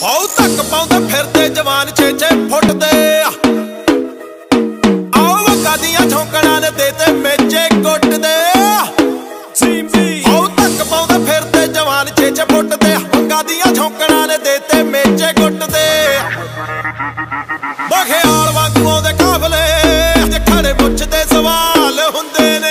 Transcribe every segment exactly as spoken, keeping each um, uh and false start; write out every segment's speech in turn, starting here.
how ਤੱਕ ਪਾਉਂਦੇ ਫਿਰਦੇ ਜਵਾਨ ਛੇ ਛੇ ਫੁੱਟ ਦੇ ਆਓ ਵਗਾ ਦੀਆਂ ਝੋਂਕੜਾਂ ਨੇ ਦੇ ਤੇ ਮੇਚੇ ਗੁੱਟ ਦੇ ਹਾਉ ਤੱਕ ਪਾਉਂਦੇ ਫਿਰਦੇ ਜਵਾਨ ਛੇ ਛੇ ਫੁੱਟ ਦੇ ਵਗਾ ਦੀਆਂ ਝੋਂਕੜਾਂ ਨੇ ਦੇ ਤੇ ਮੇਚੇ ਗੁੱਟ ਦੇ ਬਖਿਆਲ ਵਾਂਗੂ ਆਉਂਦੇ ਕਾਫਲੇ ਤੇ ਖੜੇ ਪੁੱਛਦੇ ਸਵਾਲ ਹੁੰਦੇ ਨੇ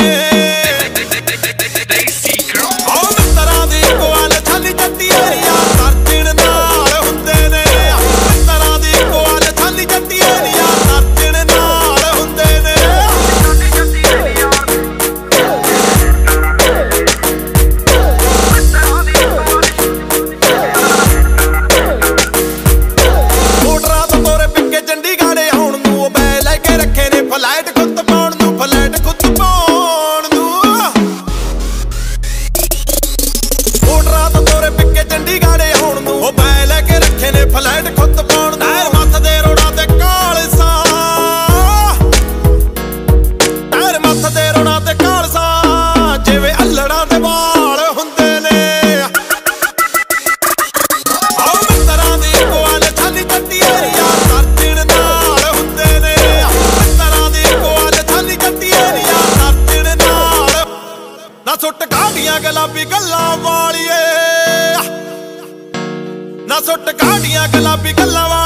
ਫਲੈਟ ਖੁੱਦ ਪਾਉਣ ਟਾਇਰ ਮੱਥ ਦੇ ਰੋੜਾਂ ਤੇ ਕਾਲਸਾ ਟਾਇਰ ਮੱਥ ਦੇ ਰੋੜਾਂ ਤੇ ਕਾਲਸਾ ਜਿਵੇਂ ਅੱਲੜਾਂ ਦੇ ਵਾਲ ਹੁੰਦੇ ਨੇ ਆਓ ਮਿੱਤਰਾਂ ਦੀ ਕੋਲ ਛਾਲੀ ਚੱਟੀ ਏਰੀਆ ਨਰਚਣ ਨਾਲ ਹੁੰਦੇ ਨੇ ਮਿੱਤਰਾਂ ਦੀ ਕੋਲ ਛਾਲੀ ਚੱਟੀ ਏਰੀਆ ਨਰਚਣ ਨਾਲ ਨਾ ਸੁੱਟ ਕਾਢੀਆਂ ਗੁਲਾਬੀ ਗੱਲਾਂ ਵਾਲੀਏ ਨਾ ਸੁੱਟ ਕਾਢੀਆਂ ਗੁਲਾਬੀ ਗੱਲਾਂ